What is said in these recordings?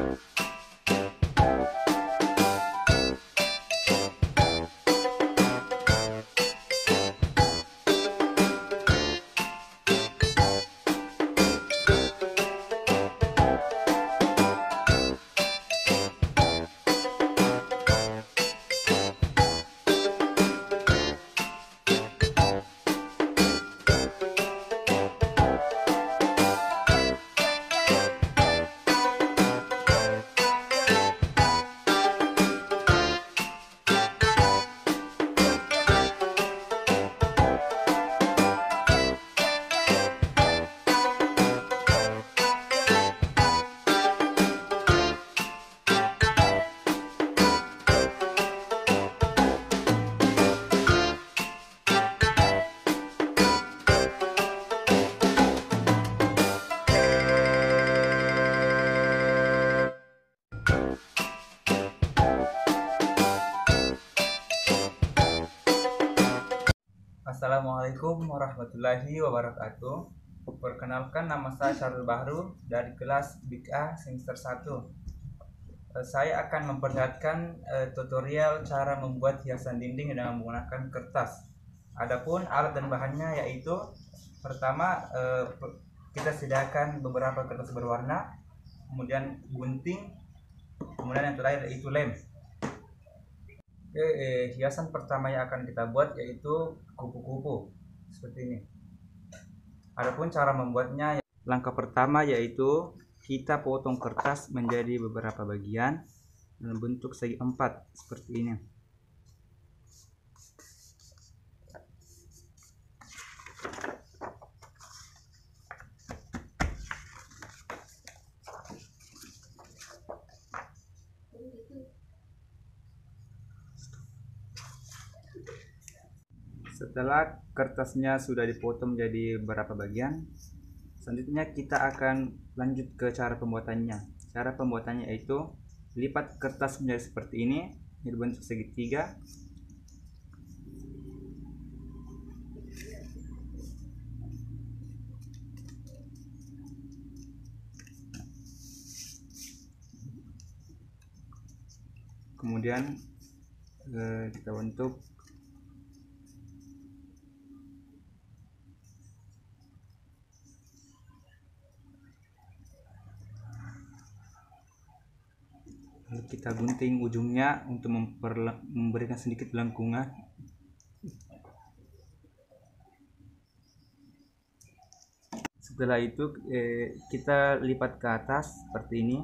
Assalamualaikum warahmatullahi wabarakatuh. Perkenalkan, nama saya Syarul Bahru dari kelas BIK A semester 1. Saya akan memperlihatkan tutorial cara membuat hiasan dinding dengan menggunakan kertas. Adapun alat dan bahannya yaitu pertama kita sediakan beberapa kertas berwarna, kemudian gunting, kemudian yang terakhir yaitu lem. Hiasan pertama yang akan kita buat yaitu kupu-kupu seperti ini. Adapun cara membuatnya, langkah pertama yaitu kita potong kertas menjadi beberapa bagian dalam bentuk segi empat seperti ini. Setelah kertasnya sudah dipotong menjadi beberapa bagian, selanjutnya kita akan lanjut ke cara pembuatannya. Cara pembuatannya yaitu lipat kertas menjadi seperti ini berbentuk segitiga. Kemudian kita bentuk kita gunting ujungnya untuk memberikan sedikit lengkungan. Setelah itu kita lipat ke atas seperti ini.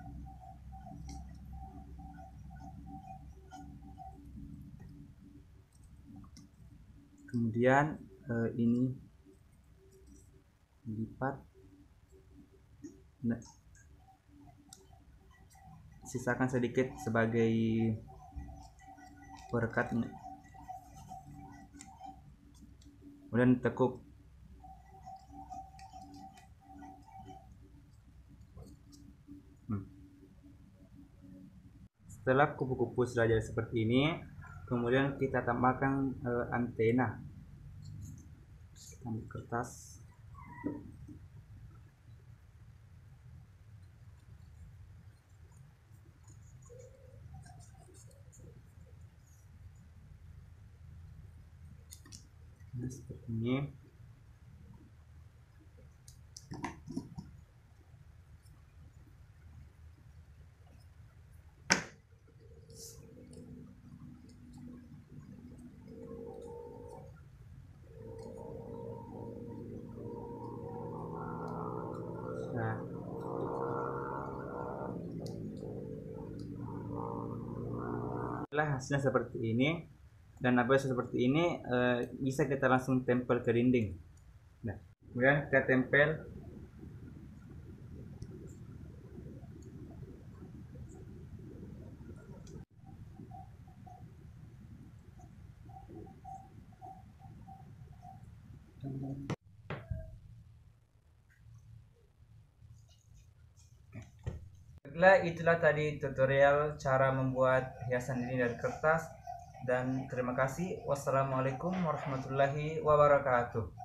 Kemudian ini dilipat. Nah, sisakan sedikit sebagai perekatnya, kemudian tekuk. Setelah kupu-kupu sudah jadi seperti ini, kemudian kita tambahkan antena. Kita ambil kertas, seperti ini. Nah, setelah hasilnya seperti ini dan apabila seperti ini bisa kita langsung tempel ke dinding. Nah, kemudian kita tempel. Itulah tadi tutorial cara membuat hiasan dinding dari kertas, dan terima kasih. Wassalamualaikum warahmatullahi wabarakatuh.